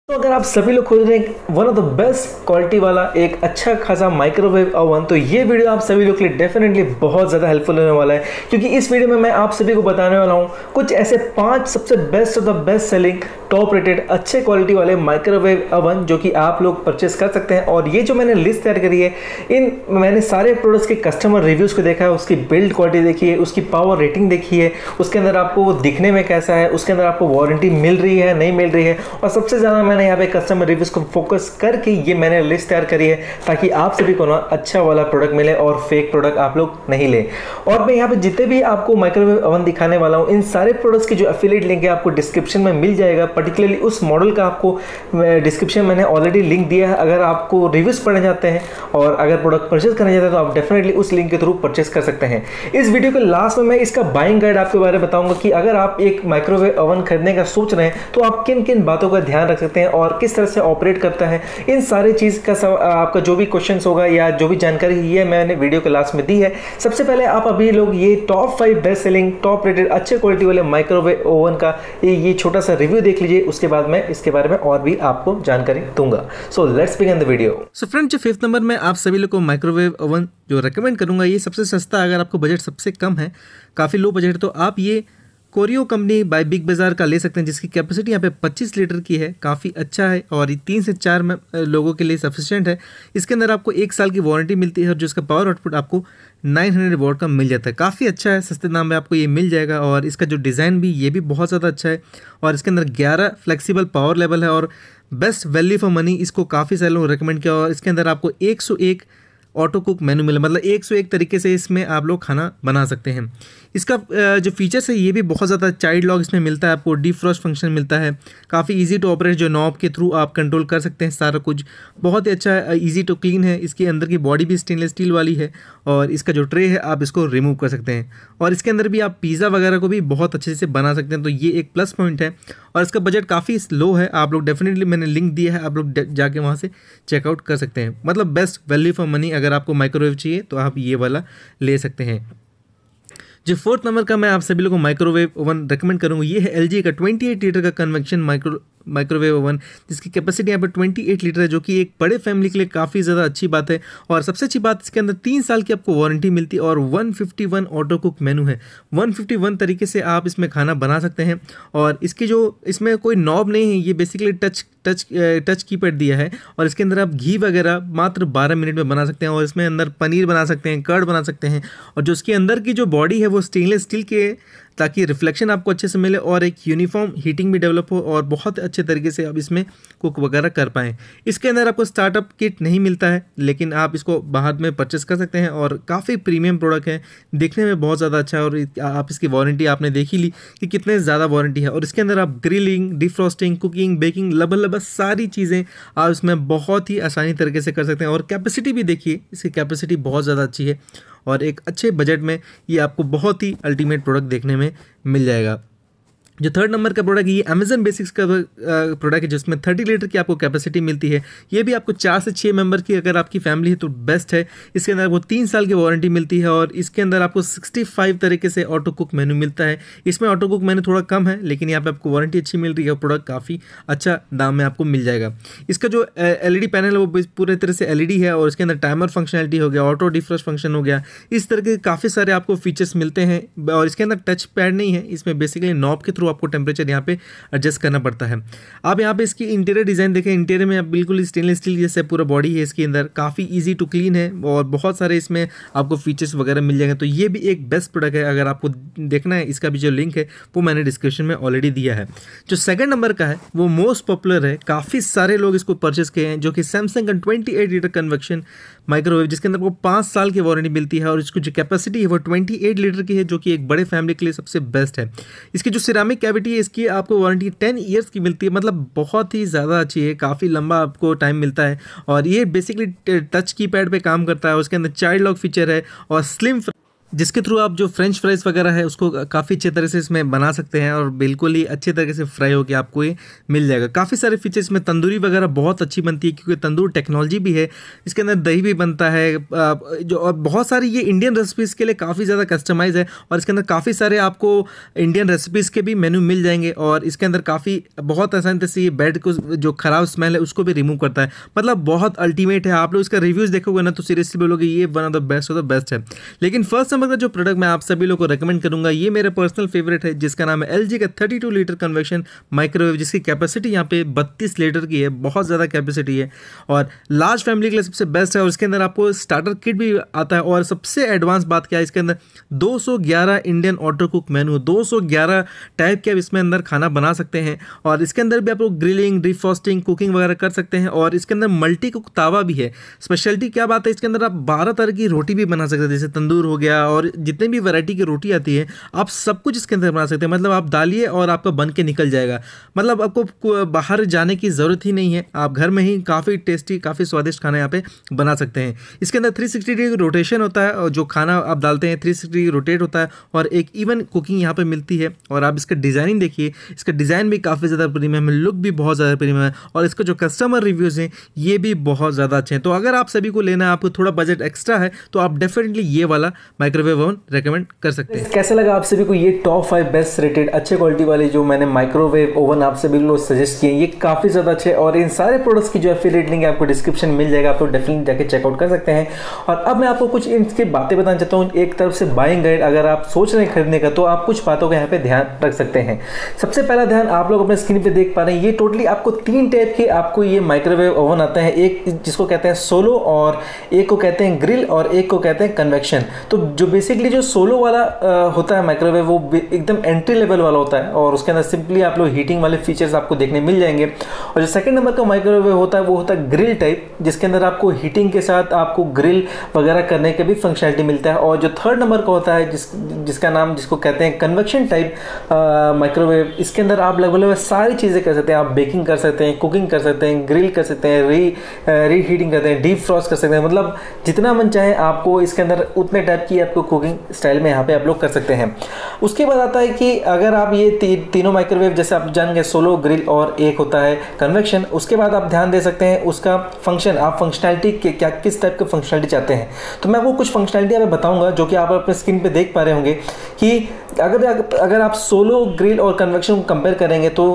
तो अगर आप सभी लोग खोज रहे हैं one of the best quality वाला एक अच्छा खासा माइक्रोवेव ओवन, तो ये वीडियो आप सभी लोग के लिए डेफिनेटली बहुत ज़्यादा हेल्पफुल होने वाला है, क्योंकि इस वीडियो में मैं आप सभी को बताने वाला हूँ कुछ ऐसे 5 सबसे best of the best selling top rated अच्छे क्वालिटी वाले माइक्रोवेव ओवन जो कि आप लोग परचेस कर सकते हैं। और ये जो मैंने लिस्ट तैयार करी है, मैंने सारे प्रोडक्ट्स के कस्टमर रिव्यूज़ को देखा है, उसकी बिल्ड क्वालिटी देखी है, उसकी पावर रेटिंग देखी है, उसके अंदर आपको वो दिखने में कैसा है, उसके अंदर आपको वारंटी मिल रही है नहीं मिल रही है, और सबसे ज़्यादा मैंने यहाँ पे कस्टमर रिव्यूज को फोकस करके ये मैंने लिस्ट तैयार करी है ताकि आप सभी को ना अच्छा वाला प्रोडक्ट मिले और फेक प्रोडक्ट आप लोग नहीं लें। और मैं यहाँ पे जितने भी आपको माइक्रोवेव ओवन दिखाने वाला हूँ, इन सारे प्रोडक्ट्स की जो एफिलिएट लिंक है आपको डिस्क्रिप्शन में मिल जाएगा। पर्टिकुलरली उस मॉडल का आपको डिस्क्रिप्शन मैंने ऑलरेडी लिंक दिया है। अगर आपको रिव्यूज पढ़ने जाते हैं और अगर प्रोडक्ट परचेज करने जाते हैं तो आप डेफिनेटली उस लिंक के थ्रू परचेज कर सकते हैं। इस वीडियो के लास्ट में मैं इसका बाइंग गाइड आपके बारे में बताऊंगा कि अगर आप एक माइक्रोवेव ओवन खरीदने का सोच रहे हैं तो आप किन किन बातों का ध्यान रख सकते हैं और किस तरह से ऑपरेट करता है। इन सारी चीज़ का आपका जो भी क्वेश्चन होगा या जो भी जानकारी ये मैंने वीडियो के लास्ट में दी है। सबसे पहले आप अभी लोग ये top 5 best selling top rated अच्छे क्वालिटी वाले माइक्रोवेव ओवन का ये छोटा सा रिव्यू देख लीजिए, उसके बाद मैं इसके बारे में और भी आपको जानकारी दूंगा। So let's begin the video. So friend, जो 5th नंबर में आप सभी लोग को माइक्रोवेव ओवन जो रेकमेंड करूंगा, ये सबसे सस्ता, अगर आपको बजट सबसे कम है, काफ़ी लो बजट, तो आप ये कोरियो कंपनी बाय बिग बाज़ार का ले सकते हैं, जिसकी कैपेसिटी यहाँ पे 25 लीटर की है। काफ़ी अच्छा है और ये 3 से 4 लोगों के लिए सफिशिएंट है। इसके अंदर आपको 1 साल की वारंटी मिलती है और जो इसका पावर आउटपुट आपको 900 वॉट का मिल जाता है। काफ़ी अच्छा है, सस्ते दाम में आपको ये मिल जाएगा। और इसका जो डिज़ाइन भी ये भी बहुत ज़्यादा अच्छा है और इसके अंदर 11 फ्लेक्सिबल पावर लेवल है और बेस्ट वैल्यू फॉर मनी इसको काफ़ी सारे लोगों ने रिकमेंड किया। और इसके अंदर आपको 101 ऑटो कुक मेनू मिला, मतलब 101 तरीके से इसमें आप लोग खाना बना सकते हैं। इसका जो फीचर्स है ये भी बहुत ज़्यादा, चाइल्ड लॉक इसमें मिलता है, आपको डिफ्रॉस्ट फंक्शन मिलता है, काफ़ी इजी टू ऑपरेट, जो नॉब के थ्रू आप कंट्रोल कर सकते हैं सारा कुछ। बहुत ही अच्छा है, इजी टू क्लीन है। इसके अंदर की बॉडी भी स्टेनलेस स्टील वाली है और इसका जो ट्रे है आप इसको रिमूव कर सकते हैं। और इसके अंदर भी आप पिज़्ज़ा वगैरह को भी बहुत अच्छे से बना सकते हैं, तो ये एक प्लस पॉइंट है। और इसका बजट काफ़ी लो है, आप लोग डेफिनेटली, मैंने लिंक दिया है, आप लोग जाके वहाँ से चेकआउट कर सकते हैं। मतलब बेस्ट वैल्यू फॉर मनी, अगर आपको माइक्रोवेव चाहिए तो आप ये वाला ले सकते हैं। जो 4th नंबर का मैं आप सभी लोगों को माइक्रोवेव ओवन रेकमेंड करूँगा, ये है LG का 28 लीटर का कन्वेक्शन माइक्रोवेव ओवन, जिसकी कैपेसिटी यहाँ पे 28 लीटर है, जो कि एक बड़े फैमिली के लिए काफ़ी ज़्यादा अच्छी बात है। और सबसे अच्छी बात, इसके अंदर 3 साल की आपको वारंटी मिलती है और 151 ऑटो कुक मेनू है। 151 तरीके से आप इसमें खाना बना सकते हैं। और इसकी जो इसमें कोई नॉब नहीं है, ये बेसिकली टच कीपैड दिया है और इसके अंदर आप घी वगैरह मात्र 12 मिनट में बना सकते हैं। और इसमें अंदर पनीर बना सकते हैं, कर्ड बना सकते हैं। और जो इसके अंदर की जो बॉडी है वो स्टेनलेस स्टील के, ताकि रिफ्लेक्शन आपको अच्छे से मिले और एक यूनिफॉर्म हीटिंग भी डेवलप हो और बहुत अच्छे तरीके से आप इसमें कुक वगैरह कर पाएँ। इसके अंदर आपको स्टार्टअप किट नहीं मिलता है, लेकिन आप इसको बाद में परचेस कर सकते हैं और काफ़ी प्रीमियम प्रोडक्ट है, दिखने में बहुत ज़्यादा अच्छा है। और आप इसकी वारंटी आपने देख ही ली कि कितने ज़्यादा वारंटी है। और इसके अंदर आप ग्रिलिंग, डिफ्रॉस्टिंग, कुकिंग, बेकिंग, लगभग सारी चीज़ें आप इसमें बहुत ही आसानी तरीके से कर सकते हैं। और कैपेसिटी भी देखिए, इसकी कैपेसिटी बहुत ज़्यादा अच्छी है और एक अच्छे बजट में ये आपको बहुत ही अल्टीमेट प्रोडक्ट देखने में मिल जाएगा। जो 3rd नंबर का प्रोडक्ट, ये अमेजन बेसिक्स का प्रोडक्ट है, जिसमें 30 लीटर की आपको कैपेसिटी मिलती है। ये भी आपको 4 से 6 मेंबर की अगर आपकी फैमिली है तो बेस्ट है। इसके अंदर आपको 3 साल की वारंटी मिलती है और इसके अंदर आपको 65 तरीके से ऑटो कुक मेनू मिलता है। इसमें ऑटो कुक मेनू थोड़ा कम है, लेकिन यहाँ पे आपको वारंटी अच्छी मिल रही है, प्रोडक्ट काफ़ी अच्छा दाम में आपको मिल जाएगा। इसका जो LED पैनल है वो पूरे तरह से LED है और इसके अंदर टाइमर फंक्शनलिटी हो गया, ऑटो डिफ्रॉस्ट फंक्शन हो गया, इस तरह के काफ़ी सारे आपको फीचर्स मिलते हैं। और इसके अंदर टच पैड नहीं है, इसमें बेसिकली नॉब के थ्रू आपको टेम्परेचर यहाँ पे एडजस्ट करना पड़ता है। आप यहाँ पे इसकी इंटीरियर डिज़ाइन देखें, इंटीरियर में आप बिल्कुल स्टेनलेस स्टील जैसे पूरा बॉडी है इसके अंदर, काफ़ी इजी टू क्लीन है और बहुत सारे इसमें आपको फीचर्स वगैरह मिल जाएंगे। तो ये भी एक बेस्ट प्रोडक्ट है, अगर आपको देखना है इसका भी जो लिंक है वो मैंने डिस्क्रिप्शन में ऑलरेडी दिया है। जो 2nd नंबर का है वो मोस्ट पॉपुलर है, काफ़ी सारे लोग इसको परचेस किए हैं, जो कि सैमसंग का 28 लीटर कन्वेक्शन माइक्रोवेव, जिसके अंदर आपको 5 साल की वारंटी मिलती है और इसकी जो कैपेसिटी है वो 28 लीटर की है, जो कि एक बड़े फैमिली के लिए सबसे बेस्ट है। इसकी जो सिरामिक कैविटी है, इसकी आपको वारंटी 10 ईयर्स की मिलती है, मतलब बहुत ही ज़्यादा अच्छी है, काफ़ी लंबा आपको टाइम मिलता है। और ये बेसिकली टच कीपैड पे काम करता है, उसके अंदर चाइल्ड लॉक फीचर है और स्लिम जिसके थ्रू आप जो फ्रेंच फ्राइज़ वगैरह है उसको काफ़ी अच्छे तरह से इसमें बना सकते हैं और बिल्कुल ही अच्छे तरीके से फ्राई होकर आपको ये मिल जाएगा। काफ़ी सारे फीचर्स में तंदूरी वगैरह बहुत अच्छी बनती है क्योंकि तंदूर टेक्नोलॉजी भी है, इसके अंदर दही भी बनता है जो, और बहुत सारी ये इंडियन रेसिपीज़ के लिए काफ़ी ज़्यादा कस्टमाइज़ है और इसके अंदर काफ़ी सारे आपको इंडियन रेसिपीज़ के भी मेन्यू मिल जाएंगे और इसके अंदर काफ़ी बहुत आसानी से ये बेड को जो ख़राब स्मेल है उसको भी रिमूव करता है। मतलब बहुत अल्टीमेट है। आप लोग इसका रिव्यूज़ देखोगे ना तो सीरियसली बोलोगे ये वन ऑफ द बेस्ट है। लेकिन फर्स्ट नंबर का जो प्रोडक्ट मैं आप सभी लोगों को रेकमेंड करूंगा ये मेरा पर्सनल फेवरेट है, जिसका नाम है LG का 32 लीटर कन्वेक्शन माइक्रोवेव, जिसकी कैपेसिटी यहाँ पे 32 लीटर की है। बहुत ज़्यादा कैपेसिटी है और लार्ज फैमिली के लिए सबसे बेस्ट है। और इसके अंदर आपको स्टार्टर किट भी आता है और सबसे एडवांस बात क्या है, इसके अंदर 211 Indian auto cook menu, 211 type के आप इसमें अंदर खाना बना सकते हैं और इसके अंदर भी आप लोग ग्रिलिंग, डिफ्रॉस्टिंग, कुकिंग वगैरह कर सकते हैं। और इसके अंदर मल्टी कुक तावा भी है। स्पेशलिटी क्या बात है, इसके अंदर आप 12 तरह की रोटी भी बना सकते हैं, जैसे तंदूर हो गया और जितने भी वैरायटी की रोटी आती है आप सब कुछ इसके अंदर बना सकते हैं। मतलब आप डालिए और आपका बन के निकल जाएगा। मतलब आपको बाहर जाने की ज़रूरत ही नहीं है, आप घर में ही काफ़ी टेस्टी, काफ़ी स्वादिष्ट खाना यहाँ पे बना सकते हैं। इसके अंदर 360 डिग्री रोटेशन होता है और जो खाना आप डालते हैं 360 डिग्री रोटेट होता है और एक इवन कुकिंग यहाँ पे मिलती है। और आप इसका डिज़ाइनिंग देखिए, इसका डिज़ाइन भी काफ़ी ज़्यादा प्रीमियम है, लुक भी बहुत ज़्यादा प्रीमियम है और इसका जो कस्टमर रिव्यूज़ हैं ये भी बहुत ज़्यादा अच्छे हैं। तो अगर आप सभी को लेना है, आपको थोड़ा बजट एक्स्ट्रा है, तो आप डेफिनेटली ये वाला माइक्रोवेव ओवन रेकमेंड कर सकते हैं। कैसा लगा आप सभी को ये टॉप 5 बेस्ट रेटेड अच्छे क्वालिटी वाले जो मैंने माइक्रोवेव ओवन आप सभी लोग सजेस्ट किए, ये काफ़ी ज़्यादा अच्छे और इन सारे प्रोडक्ट्स की जो एफिलिएट लिंक आपको डिस्क्रिप्शन में मिल जाएगा, आप लोग डेफिनेटली जाके चेकआउट कर सकते हैं। और अब मैं आपको कुछ इनकी बातें बताना चाहता हूँ। एक तरफ से बाइंग गाइड, अगर आप सोच रहे हैं खरीदने का तो आप कुछ बातों का यहाँ पे ध्यान रख सकते हैं। सबसे पहला ध्यान आप लोग अपने स्क्रीन पे देख पा रहे हैं, ये टोटली आपको 3 टाइप के आपको ये माइक्रोवेव ओवन आता है। एक जिसको कहते हैं सोलो और एक को कहते हैं ग्रिल और एक को कहते हैं कन्वेक्शन। तो जो बेसिकली जो सोलो वाला होता है माइक्रोवेव वो एकदम एंट्री लेवल वाला होता है और उसके अंदर सिंपली आप लोग हीटिंग वाले फीचर्स आपको देखने मिल जाएंगे। और जो सेकंड नंबर का माइक्रोवेव होता है वो होता है ग्रिल टाइप, जिसके अंदर आपको हीटिंग के साथ आपको ग्रिल वगैरह करने का भी फंक्शनलिटी मिलता है। और जो थर्ड नंबर का होता है जिसको कहते हैं कन्वेक्शन टाइप माइक्रोवेव, इसके अंदर आप लगभग सारी चीज़ें कर सकते हैं। आप बेकिंग कर सकते हैं, कुकिंग कर सकते हैं, ग्रिल कर सकते हैं, री हीटिंग करते हैं, डीप फ्रॉस्ट कर सकते हैं। मतलब जितना मन चाहे आपको इसके अंदर उतने टाइप की आपको कुकिंग स्टाइल में यहाँ पे आप लोग कर सकते हैं। उसके बाद आता है कि अगर आप ये तीनों माइक्रोवेव जैसे आप जान गए सोलो, ग्रिल और एक होता है कन्वेक्शन, उसके बाद आप ध्यान दे सकते हैं उसका फंक्शन, आप फंक्शनैलिटी क्या किस टाइप का फंक्शनैलिटी चाहते हैं। तो मैं वो कुछ फंक्शनैलिटी मैं बताऊंगा जो कि आप अपने स्क्रीन पे देख पा रहे होंगे कि अगर आप सोलो, ग्रिल और कन्वेक्शन को कंपेयर करेंगे तो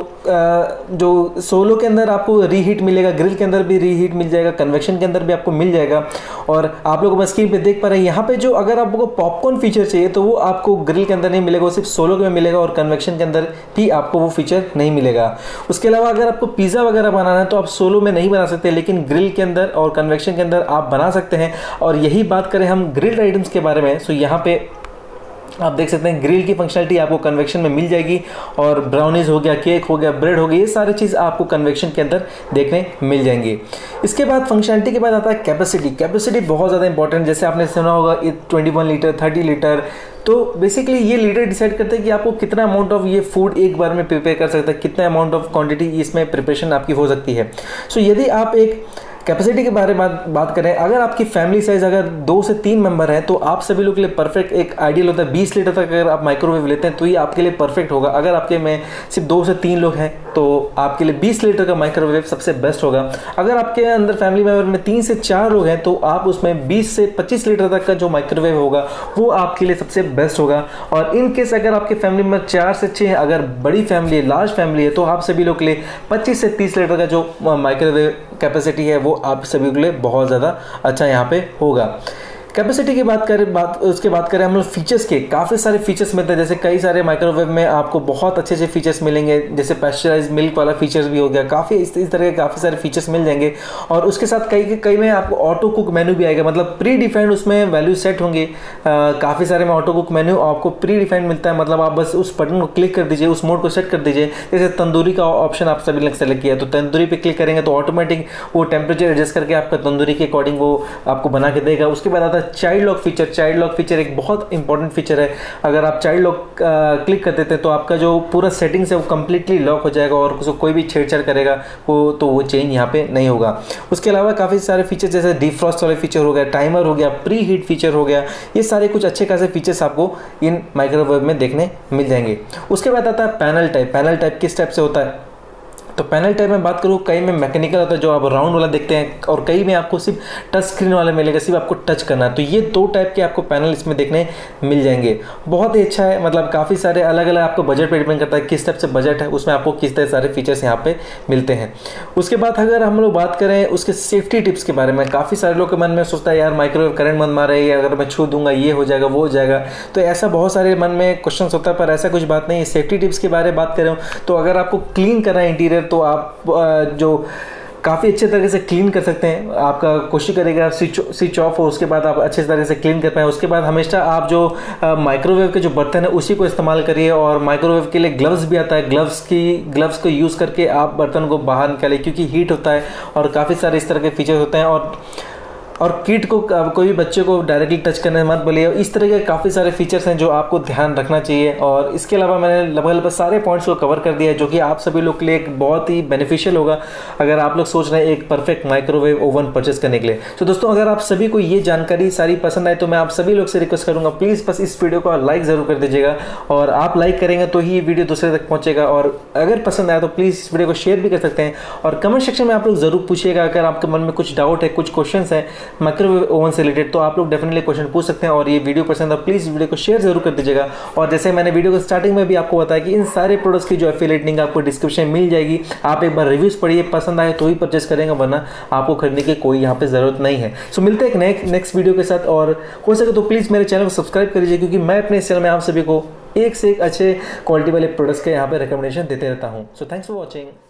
जो सोलो के अंदर आपको रीहीट मिलेगा, ग्रिल के अंदर भी रीहीट मिल जाएगा, कन्वेक्शन के अंदर भी आपको मिल जाएगा। और आप लोग स्क्रीन पे देख पा रहे हैं यहाँ पे जो अगर आपको पॉपकॉर्न फीचर चाहिए तो वो आपको ग्रिल के अंदर नहीं मिलेगा, वो सिर्फ सोलो में मिलेगा और कन्वेक्शन के अंदर भी आपको वो फीचर नहीं मिलेगा। उसके अलावा अगर आपको पिज़्ज़ा वगैरह बनाना है तो आप सोलो में नहीं बना सकते, लेकिन ग्रिल के अंदर और कन्वेक्शन के अंदर आप बना सकते हैं। और यही बात करें हम ग्रिल्ड आइटम्स के बारे में, तो यहाँ पे आप देख सकते हैं ग्रिल की फंक्शनलिटी आपको कन्वेक्शन में मिल जाएगी और ब्राउनीज हो गया, केक हो गया, ब्रेड हो गया, ये सारी चीज़ आपको कन्वेक्शन के अंदर देखने मिल जाएंगी। इसके बाद फंक्शनलिटी के बाद आता है कैपेसिटी। कैपेसिटी बहुत ज़्यादा इंपॉर्टेंट, जैसे आपने सुना होगा 21 लीटर, 30 लीटर। तो बेसिकली ये लीटर डिसाइड करते हैं कि आपको कितना अमाउंट ऑफ ये फूड एक बार में प्रिपेयर कर सकता है, कितना अमाउंट ऑफ क्वांटिटी इसमें प्रिपरेशन आपकी हो सकती है। सो यदि आप एक कैपेसिटी के बारे में बात करें, अगर आपकी फैमिली साइज अगर 2 से 3 मेंबर हैं तो आप सभी लोग के लिए परफेक्ट एक आइडियल होता है 20 लीटर तक अगर आप माइक्रोवेव लेते हैं तो ये आपके लिए परफेक्ट होगा। अगर आपके में सिर्फ 2 से 3 लोग हैं तो आपके लिए 20 लीटर का माइक्रोवेव सबसे बेस्ट होगा। अगर आपके अंदर फैमिली मेंबर में 3 से 4 लोग हैं तो आप उसमें 20 से 25 लीटर तक का जो माइक्रोवेव होगा वो आपके लिए सबसे बेस्ट होगा। और इन केस अगर आपके फैमिली में 4 से 6 अगर बड़ी फैमिली है, लार्ज फैमिली है, तो आप सभी लोग के लिए 25 से 30 लीटर का जो माइक्रोवेव कैपेसिटी है वो आप सभी के लिए बहुत ज़्यादा अच्छा यहाँ पे होगा। कैपेसिटी की उसके बात करें हम लोग फीचर्स के, काफ़ी सारे फीचर्स मिलते हैं। जैसे कई सारे माइक्रोवेव में आपको बहुत अच्छे अच्छे फीचर्स मिलेंगे, जैसे पैस्चराइज मिल्क वाला फीचर्स भी हो गया, काफ़ी इस तरह के काफ़ी सारे फीचर्स मिल जाएंगे। और उसके साथ कई में आपको ऑटो कुक मेन्यू भी आएगा, मतलब प्री डिफाइंड उसमें वैल्यू सेट होंगे। काफ़ी सारे में ऑटो कुक मेन्यू आपको प्री डिफाइंड मिलता है, मतलब आप बस उस बटन को क्लिक कर दीजिए, उस मोड को सेट कर दीजिए। जैसे तंदूरी का ऑप्शन आप सभी लोग सेलेक्ट किया तो तंदूरी पे क्लिक करेंगे तो ऑटोमेटिक वो टेम्परेचर एडजस्ट करके आपका तंदूरी के अकॉर्डिंग वो आपको बना के देगा। उसके बाद आता है चाइल्ड लॉक फीचर एक बहुत इंपॉर्टेंट फीचर है। अगर आप चाइल्ड लॉक क्लिक कर देते हैं तो आपका जो पूरा सेटिंग्स है वो कम्प्लीटली लॉक हो जाएगा और उसको कोई भी छेड़छाड़ करेगा वो चेंज यहाँ पे नहीं होगा। उसके अलावा काफ़ी सारे फीचर जैसे डिफ्रॉस्ट वाले फीचर हो गया, टाइमर हो गया, प्री हीट फीचर हो गया, ये सारे कुछ अच्छे खासे फीचर्स आपको इन माइक्रोवेव में देखने मिल जाएंगे। उसके बाद आता है पैनल टाइप किस टाइप से होता है। तो पैनल टाइप में बात करूँ, कई में मैकेनिकल होता है जो आप राउंड वाला देखते हैं और कई में आपको सिर्फ टच स्क्रीन वाला मिलेगा, सिर्फ आपको टच करना है। तो ये 2 टाइप के आपको पैनल इसमें देखने मिल जाएंगे। बहुत ही अच्छा है, मतलब काफ़ी सारे अलग अलग आपको बजट पे डिपेंड करता है किस टाइप से बजट है, उसमें आपको किस तरह सारे फीचर्स यहाँ पे मिलते हैं। उसके बाद अगर हम लोग बात करें उसके सेफ्टी टिप्स के बारे में, काफ़ी सारे लोग के मन में सोचता है यार माइक्रोवेव करंट मत मारे, अगर मैं छू दूंगा ये हो जाएगा वो हो जाएगा। तो ऐसा बहुत सारे मन में क्वेश्चन होता है, पर ऐसा कुछ बात नहीं है। सेफ्टी टिप्स के बारे में बात करें तो अगर आपको क्लीन करना है इंटीरियर तो आप जो काफ़ी अच्छे तरीके से क्लीन कर सकते हैं। आपका कोशिश करेगा स्विच ऑफ हो, उसके बाद आप अच्छे तरीके से क्लीन कर पाएँ। उसके बाद हमेशा आप जो माइक्रोवेव के जो बर्तन है उसी को इस्तेमाल करिए और माइक्रोवेव के लिए ग्लव्स भी आता है, ग्लव्स को यूज़ करके आप बर्तन को बाहर निकालें क्योंकि हीट होता है और काफ़ी सारे इस तरह के फीचर्स होते हैं। और किट को कोई भी बच्चे को डायरेक्टली टच करने मत बोलिए। इस तरह के काफ़ी सारे फीचर्स हैं जो आपको ध्यान रखना चाहिए। और इसके अलावा मैंने लगभग सारे पॉइंट्स को कवर कर दिया है जो कि आप सभी लोग के लिए एक बहुत ही बेनिफिशियल होगा अगर आप लोग सोच रहे हैं एक परफेक्ट माइक्रोवेव ओवन परचेस करने के लिए। तो दोस्तों अगर आप सभी को ये जानकारी सारी पसंद आए तो मैं आप सभी लोग से रिक्वेस्ट करूँगा प्लीज़ बस इस वीडियो को लाइक ज़रूर कर दीजिएगा और आप लाइक करेंगे तो ही ये वीडियो दूसरे तक पहुँचेगा। और अगर पसंद आया तो प्लीज़ इस वीडियो को शेयर भी कर सकते हैं और कमेंट सेक्शन में आप लोग ज़रूर पूछिएगा अगर आपके मन में कुछ डाउट है, कुछ क्वेश्चन है माइक्रोवेव ओवन से रिलेटेड तो आप लोग डेफिनेटली क्वेश्चन पूछ सकते हैं। और ये वीडियो पसंद है प्लीज़ वीडियो को शेयर जरूर कर दीजिएगा। और जैसे मैंने वीडियो को स्टार्टिंग में भी आपको बताया कि इन सारे प्रोडक्ट्स की जो एफिलिएट लिंक आपको डिस्क्रिप्शन में मिल जाएगी। आप एक बार रिव्यूज पढ़िए, पसंद आए तो ही परचेस करेंगे वरना आपको खरीदने की कोई यहाँ पे ज़रूरत नहीं है। सो मिलते हैं एक नेक्स्ट वीडियो के साथ और हो सके तो प्लीज़ मेरे चैनल को सब्सक्राइब करिए क्योंकि मैं अपने इस चैनल में आप सभी को एक से एक अच्छे क्वालिटी वाले प्रोडक्ट्स के यहाँ पे रिकमेंडेशन देते रहता हूँ। So thanks for watching.